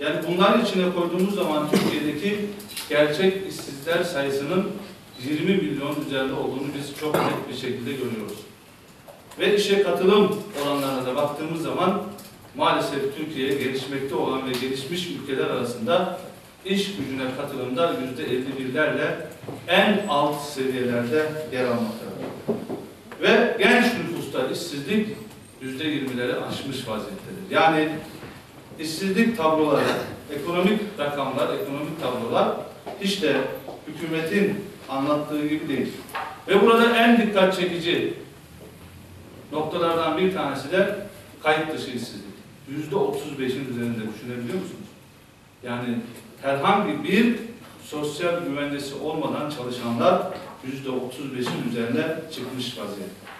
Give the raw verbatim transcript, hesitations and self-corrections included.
Yani bunlar içine koyduğumuz zaman Türkiye'deki gerçek işsizler sayısının yirmi milyon üzerinde olduğunu biz çok net bir şekilde görüyoruz. Ve işe katılım oranlarına da baktığımız zaman maalesef Türkiye gelişmekte olan ve gelişmiş ülkeler arasında iş gücüne katılımda yüzde elli birlerle en alt seviyelerde yer almaktadır. Ve genç nüfusta işsizlik yüzde yirmileri aşmış vaziyettedir. Yani işsizlik tabloları, ekonomik rakamlar, ekonomik tablolar hiç de hükümetin anlattığı gibi değil. Ve burada en dikkat çekici noktalardan bir tanesi de kayıt dışı işsizlik. Yüzde otuz beşin üzerinde düşünebiliyor musunuz? Yani herhangi bir sosyal güvencesi olmadan çalışanlar yüzde otuz beşin üzerine çıkmış vaziyette.